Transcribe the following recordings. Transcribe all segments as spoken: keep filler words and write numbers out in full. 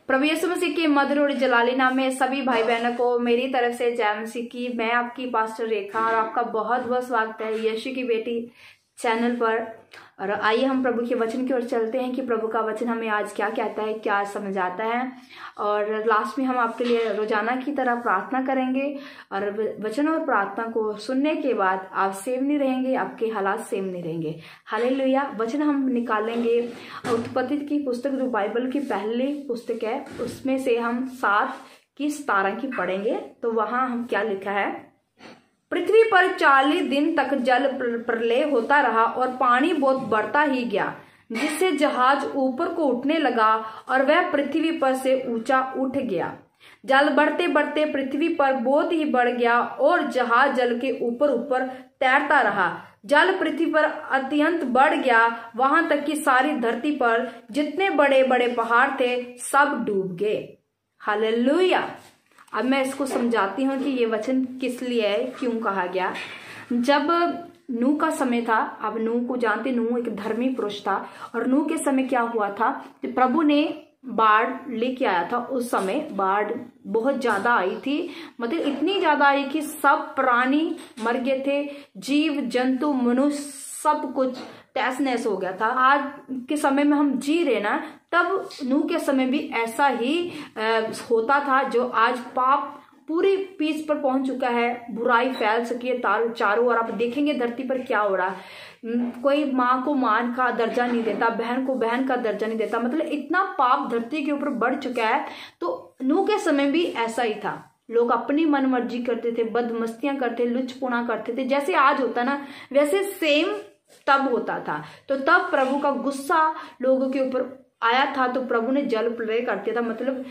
प्रभु यीशु मसीह के मधुर और जलाली नाम में सभी भाई बहनों को मेरी तरफ से जय मसीह की। मैं आपकी पास्टर रेखा और आपका बहुत बहुत स्वागत है यीशु की बेटी चैनल पर। और आइए हम प्रभु के वचन की ओर चलते हैं कि प्रभु का वचन हमें आज क्या कहता है, क्या समझाता है। और लास्ट में हम आपके लिए रोजाना की तरह प्रार्थना करेंगे और वचन और प्रार्थना को सुनने के बाद आप सेव नहीं रहेंगे, आपके हालात सेव नहीं रहेंगे। हालेलुया। वचन हम निकालेंगे उत्पत्ति की पुस्तक, जो बाइबल की पहली पुस्तक है, उसमें से हम सात की सतारह की पढ़ेंगे। तो वहां हम क्या लिखा है, पृथ्वी पर चालीस दिन तक जल प्रलय होता रहा और पानी बहुत बढ़ता ही गया, जिससे जहाज ऊपर को उठने लगा और वह पृथ्वी पर से ऊंचा उठ गया। जल बढ़ते बढ़ते पृथ्वी पर बहुत ही बढ़ गया और जहाज जल के ऊपर ऊपर तैरता रहा। जल पृथ्वी पर अत्यंत बढ़ गया, वहां तक कि सारी धरती पर जितने बड़े बड़े पहाड़ थे सब डूब गए। हालेलुया। अब मैं इसको समझाती हूँ कि ये वचन किस लिए है, क्यों कहा गया। जब नूह का समय था, अब नूह को जानते, नूह एक धर्मी पुरुष था और नूह के समय क्या हुआ था, प्रभु ने बाढ़ लेके आया था। उस समय बाढ़ बहुत ज्यादा आई थी, मतलब इतनी ज्यादा आई कि सब प्राणी मर गए थे, जीव जंतु मनुष्य सब कुछ तहस नहस हो गया था। आज के समय में हम जी रहे ना, तब नूह के समय भी ऐसा ही होता था। जो आज पाप पूरी पीच पर पहुंच चुका है, बुराई फैल सकी है चारों ओर। आप देखेंगे धरती पर क्या हो रहा है, कोई माँ को माँ का दर्जा नहीं देता, बहन को बहन का दर्जा नहीं देता, मतलब इतना पाप धरती के ऊपर बढ़ चुका है। तो नूह के समय भी ऐसा ही था, लोग अपनी मन मर्जी करते थे, बदमस्तियां करते, लुचपुना करते थे। जैसे आज होता ना, वैसे सेम तब होता था। तो तब प्रभु का गुस्सा लोगों के ऊपर आया था, तो प्रभु ने जल प्रलय कर दिया था, मतलब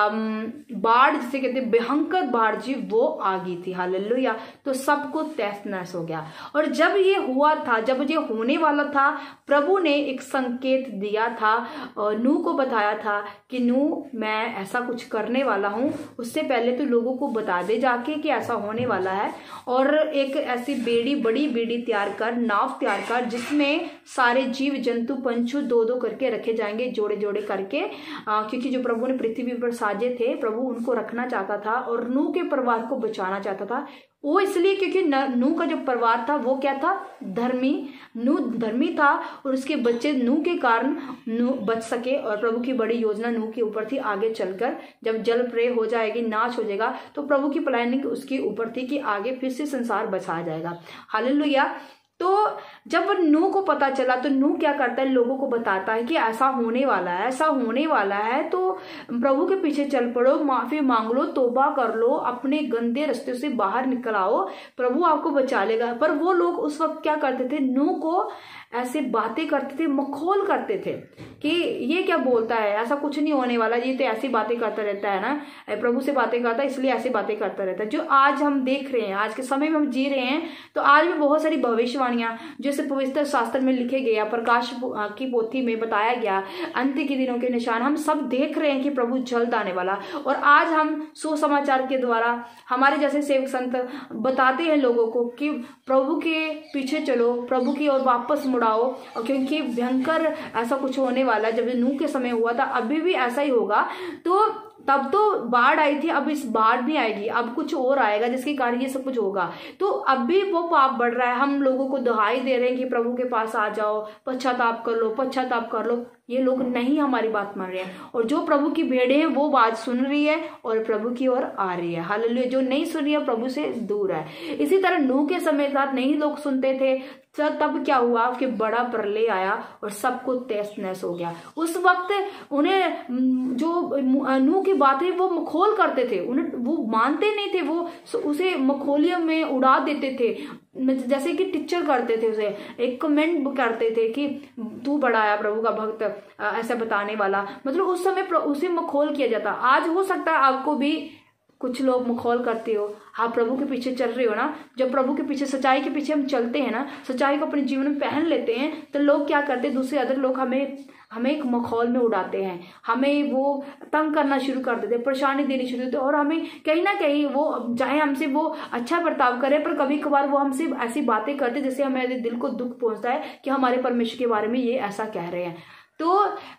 बाढ़ जिसे कहते भयंकर बाढ़ जी वो आ गई थी। हालेलुया। तो सबको तहस नहस हो गया। और जब ये हुआ था, जब ये होने वाला था, प्रभु ने एक संकेत दिया था और नूह को बताया था कि नूह मैं ऐसा कुछ करने वाला हूं, उससे पहले तो लोगों को बता दे जाके कि ऐसा होने वाला है। और एक ऐसी बेड़ी, बड़ी बेड़ी तैयार कर, नाव तैयार कर, जिसमें सारे जीव जंतु पंछी दो दो करके रखे जाएंगे, जोड़े जोड़े करके, आ, क्योंकि जो प्रभु ने पृथ्वी पर साजे थे, प्रभु उनको रखना चाहता था और नूह के परिवार को बचाना चाहता था। वो इसलिए क्योंकि नूह का जो परिवार था वो क्या था, धर्मी। नूह धर्मी था और उसके बच्चे नूह के कारण नूह बच सके। और प्रभु की बड़ी योजना नूह के ऊपर थी। आगे चलकर जब जल प्रलय हो जाएगी, नाश हो जाएगा, तो प्रभु की प्लानिंग उसके ऊपर थी कि आगे फिर से संसार बचाया जाएगा। हालेलुया। तो जब नूह को पता चला, तो नूह क्या करता है, लोगों को बताता है कि ऐसा होने वाला है, ऐसा होने वाला है, तो प्रभु के पीछे चल पड़ो, माफी मांग लो, तौबा कर लो, अपने गंदे रास्ते से बाहर निकल आओ, प्रभु आपको बचा लेगा। पर वो लोग उस वक्त क्या करते थे, नूह को ऐसे बातें करते थे, मखौल करते थे कि ये क्या बोलता है, ऐसा कुछ नहीं होने वाला, ये तो ऐसी बातें करता रहता है ना, प्रभु से बातें करता है इसलिए ऐसी बातें करता रहता है। जो आज हम देख रहे हैं, आज के समय में हम जी रहे हैं, तो आज भी बहुत सारी भविष्यवाणियां जैसे पवित्र शास्त्र में लिखे गया, प्रकाश की पोथी में बताया गया, अंत के दिनों के निशान, हम सब देख रहे हैं कि प्रभु जल्द आने वाला। और आज हम सुसमाचार के द्वारा हमारे जैसे सेवक संत बताते हैं लोगों को कि प्रभु के पीछे चलो, प्रभु की ओर वापस मुड़ाओ, और क्योंकि भयंकर ऐसा कुछ होने वाला है। जब नूह के समय हुआ था, अभी भी ऐसा ही होगा। तो तब तो बाढ़ आई थी, अब इस बाढ़ नहीं आएगी, अब कुछ और आएगा जिसके कारण ये सब कुछ होगा। तो अब भी वो पाप बढ़ रहा है। हम लोगों को दुहाई दे रहे हैं कि प्रभु के पास आ जाओ, पश्चाताप कर लो, पश्चाताप कर लो। ये लोग नहीं हमारी बात मान रहे हैं। और जो प्रभु की भेड़े हैं वो बात सुन रही है और प्रभु की ओर आ रही है। हालेलुया। जो नहीं सुन रही है प्रभु से दूर है। इसी तरह नूह के समय साथ नहीं लोग सुनते थे, तब क्या हुआ कि बड़ा प्रलय आया और सबको तहस नहस हो गया। उस वक्त उन्हें जो नूह की बातें वो मखौल करते थे, उन्हें वो मानते नहीं थे, वो उसे मखौलियों में उड़ा देते थे, जैसे कि टीचर करते थे, उसे एक कमेंट करते थे कि तू बड़ा आया प्रभु का भक्त, ऐसा बताने वाला, मतलब उस समय उसे मखौल किया जाता। आज हो सकता है आपको भी कुछ लोग मखौल करते हो, आप प्रभु के पीछे चल रहे हो ना। जब प्रभु के पीछे, सच्चाई के पीछे हम चलते हैं ना, सच्चाई को अपने जीवन में पहन लेते हैं, तो लोग क्या करते हैं, दूसरे अदर लोग हमें हमें एक मखौल में उड़ाते हैं, हमें वो तंग करना शुरू कर देते हैं, परेशानी देनी शुरू होती है। और हमें कहीं ना कहीं वो, चाहे हमसे वो अच्छा बर्ताव करे, पर कभी कभार वो हमसे ऐसी बातें करते जैसे हमारे दिल को दुख पहुंचता है कि हमारे परमेश्वर के बारे में ये ऐसा कह रहे हैं। तो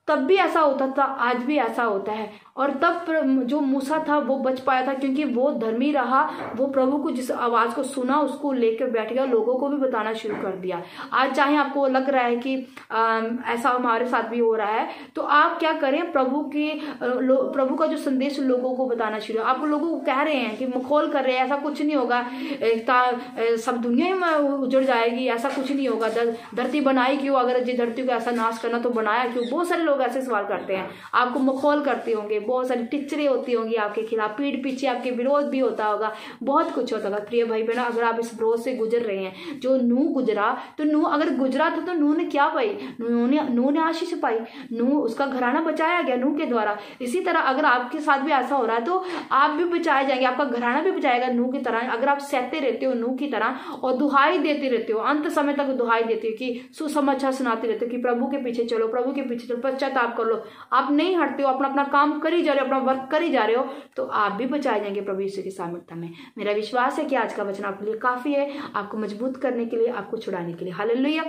तब भी ऐसा होता था, आज भी ऐसा होता है। और तब जो मूसा था वो बच पाया था क्योंकि वो धर्मी रहा, वो प्रभु को जिस आवाज को सुना उसको लेकर बैठ गया, लोगों को भी बताना शुरू कर दिया। आज चाहे आपको लग रहा है कि आ, ऐसा हमारे साथ भी हो रहा है, तो आप क्या करें, प्रभु के प्रभु का जो संदेश लोगों को बताना शुरू। आप लोगों को कह रहे हैं कि मखौल कर रहे हैं, ऐसा कुछ नहीं होगा, सब दुनिया में उजड़ जाएगी, ऐसा कुछ नहीं होगा, धरती बनाई क्यों, अगर जिस धरती को ऐसा नाश करना तो बनाया क्यों। बहुत सारे लोग ऐसे सवाल करते हैं, आपको मखौल करते होंगे, बहुत सारी टिचरे होती होंगी आपके खिलाफ, पीठ पीछे आपके विरोध भी होता होगा, बहुत कुछ होता होगा। प्रिय भाई बहन, अगर आप इस विरोध से गुजर रहे हैं, जो नूह गुजरा, तो नूह अगर गुजरा था तो नूह ने क्या पाई, नूह ने नूह ने आशीष पाई, नूह उसका घराना बचाया गया नूह के द्वारा। इसी तरह अगर आपके साथ भी ऐसा हो रहा है तो आप भी बचाए जाएंगे, आपका घराना भी बचाएगा नूह की तरह। अगर आप सहते रहते हो नूह की तरह और दुहाई देते रहते हो, अंत समय तक दुहाई देते हो कि सुसमाचार सुनाते रहते हो कि प्रभु के पीछे चलो, प्रभु के पीछे चलो, पश्चाताप कर लो, आप नहीं हटते हो, अपना अपना काम करी जा रहे हो, अपना वर्क करी जा रहे हो, तो आप भी बचाए जाएंगे प्रभु यीशु की सामर्थ्य में। मेरा विश्वास है कि आज का वचन आपके लिए काफी है, आपको मजबूत करने के लिए, आपको छुड़ाने के लिए। हालेलुया।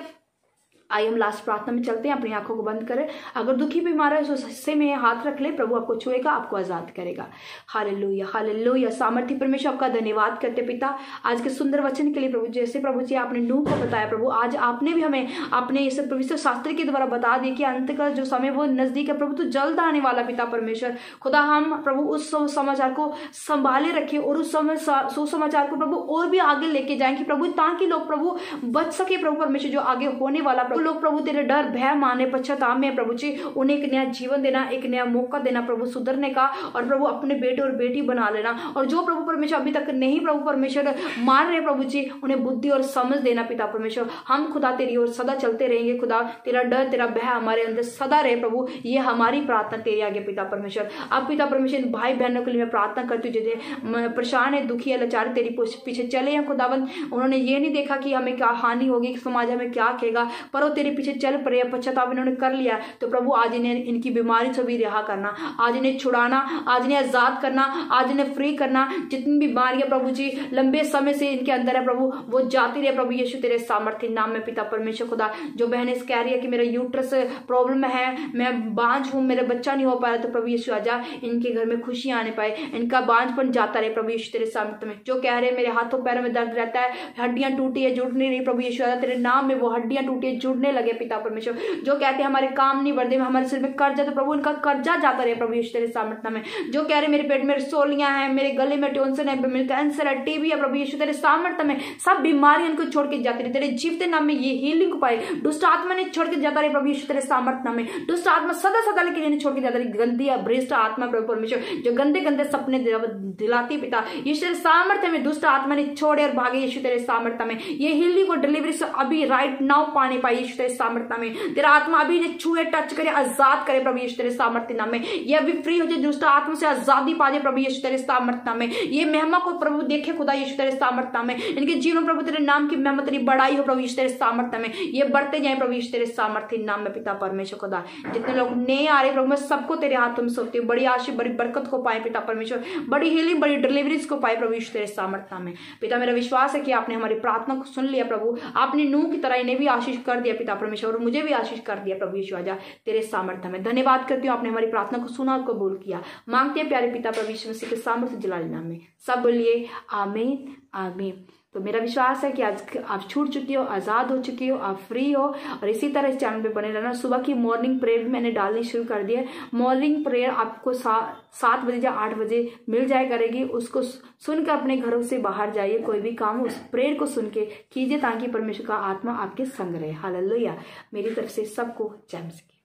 आइए हम लास्ट प्रार्थना में चलते हैं, अपनी आंखों को बंद करें। अगर दुखी बीमार है तो हिस्से में हाथ रख ले, प्रभु आपको छुएगा, आपको आजाद करेगा। Hallelujah, hallelujah. सामर्थी परमेश्वर आपका धन्यवाद करते पिता, आज के सुंदर वचन के लिए प्रभु। जैसे प्रभु जी आपने नूह को बताया प्रभु, आज आपने भी हमें अपने इस पवित्र शास्त्र के द्वारा बता दिया कि अंत का जो समय वो नजदीक है प्रभु, तो जल्द आने वाला पिता परमेश्वर खुदा। हम प्रभु उस समाचार को संभाले रखें और उस समय सुसमाचार को प्रभु और भी आगे लेके जाएंगे प्रभु, ताकि लोग प्रभु बच सके प्रभु परमेश्वर, जो आगे होने वाला लोग प्रभु तेरे डर भय माने पश्चाताप में प्रभु जी उन्हें एक नया जीवन देना, एक नया मौका देना प्रभु सुधरने का, और प्रभु अपने बेटे और बेटी बना लेना। और जो प्रभु परमेश्वर अभी तक नहीं प्रभु परमेश्वर मान रहे प्रभु जी, उन्हें बुद्धि और समझ देना पिता परमेश्वर। हम खुदा तेरी ओर सदा चलते रहेंगे खुदा, तेरा डर तेरा भय हमारे अंदर सदा रहे प्रभु, ये हमारी प्रार्थना तेरे आगे पिता परमेश्वर। अब पिता परमेश्वर भाई बहनों के लिए मैं प्रार्थना करती हूँ जिन्हें परेशान है, दुखी है, लाचार तेरी पीछे चले हैं खुदाबंद। उन्होंने ये नहीं देखा कि हमें क्या हानि होगी, समाज हमें क्या कहेगा, पर वो तेरे पीछे चल पड़े, पश्चाताप इन्होंने कर लिया। तो प्रभु आज इन्हें इनकी बीमारी से भी रिहा करना, आज इन्हें छुड़ाना, आज इन्हें आजाद करना, आज इन्हें फ्री करना। जितनी बीमारियां प्रभु जी लंबे समय से इनके अंदर है प्रभु, वो जाती रहे प्रभु यीशु तेरे सामर्थ्य नाम में पिता परमेश्वर खुदा। जो बहनें कह रही है कि मेरा यूट्रस प्रॉब्लम है, मैं बांझ हूं, मेरा बच्चा नहीं हो पाया, तो प्रभु यीशु आजा, इनके घर में खुशियां आने पाए, इनका बांझपन जाता रहे प्रभु यीशु तेरे सामर्थ्य में। जो कह रहे हैं मेरे हाथों पैरों में दर्द रहता है, हड्डियां टूटी है, जुड़ नहीं रही, प्रभु यीशु आजा तेरे नाम में वो हड्डियां टूटी है, जुड़ने लगे पिता परमेश्वर। जो कहते हैं हमारे काम नहीं बढ़ते, हमारे सिर में कर्जा, तो प्रभु इनका कर्जा जाता रहे प्रभु यीशु तेरे सामर्थ्य में। जो कह रहे मेरे पेट में रसोलियां हैं, मेरे गले में टेंशन है, मेरे कैंसर है, टीबी है, प्रभु यीशु तेरे सामर्थ्य में सब बीमारियां इनको छोड़ के जाती रही, तेरे जीवते नाम में ये हीलिंग को पाए। दुष्ट आत्मा ने छोड़ के जाता रहे प्रभु यीशु तेरे सामर्थ्य में, दुष्ट आत्मा सदा सदा के लिए छोड़ के जाता रही, गंदी भ्रष्ट आत्मा प्रभु परमेश्वर जो गंदे गंदे सपने दिलाती पिता यीशु तेरे सामर्थ्य में, दुष्ट आत्मा ने छोड़े और भागे यीशु तेरे सामर्थ्य में। ये हीलिंग और डिलीवरी से अभी राइट नाउ पाने पाए यीशु तेरे सामर्थ्य में। तेरा आत्मा अभी ने छुए, टच करे, आजाद करे प्रभु यीशु तेरे सामर्थ्य नाम में। ये अभी फ्री हो जाए, दुष्ट आत्मा से आजादी पा जाए प्रभु यीशु तेरे सामर्थ्य में। ये महिमा को प्रभु देखे खुदा यीशु तेरे सामर्थ्य में, इनके जीवन प्रभु तेरे नाम की महिमा तेरी बढ़ाई हो प्रभु यीशु तेरे सामर्थ्य में। ये बढ़ते जाए प्रभु यीशु तेरे सामर्थ्य नाम में पिता परमेश्वर खुदा। जितने लोग नहीं आ रहे प्रभु, मैं सबको तेरे हाथों में सौंपती हूँ, बड़ी आशीष बड़ी बरकत को पाए पिता परमेश्वर, बड़ी हीलिंग बड़ी डिलीवरीज को पाए प्रभु यीशु तेरे सामर्थ्य में। पिता मेरा विश्वास है कि आपने हमारी प्रार्थना को सुन लिया प्रभु, आपने नूह की तरह इन्हें भी आशीष कर दिया पिता परमेश्वर, और मुझे भी आशीष कर दिया प्रभु यीशु आजा तेरे सामर्थ्य में। धन्यवाद करती हूँ आपने हमारी प्रार्थना को सुना और कबूल किया, मांगते हैं प्यारे पिता प्रभु यीशु मसीह के सामर्थ्य जलाली नाम में। सब बोलिए आमीन आमीन। तो मेरा विश्वास है कि आज आप छूट चुकी हो, आज़ाद हो चुकी हो, आप फ्री हो, और इसी तरह इस चैनल पे बने रहना। सुबह की मॉर्निंग प्रेयर भी मैंने डालनी शुरू कर दी है। मॉर्निंग प्रेयर आपको सा, सात बजे या आठ बजे मिल जाए करेगी, उसको सुनकर अपने घरों से बाहर जाइए, कोई भी काम उस प्रेयर को सुन के कीजिए, ताकि परमेश्वर का आत्मा आपके संग रहे। हालेलुया। मेरी तरफ से सबको जय मसीह।